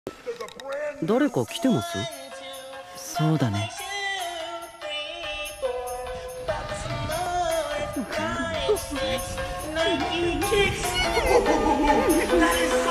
誰か来てます？ そうだね。 That is so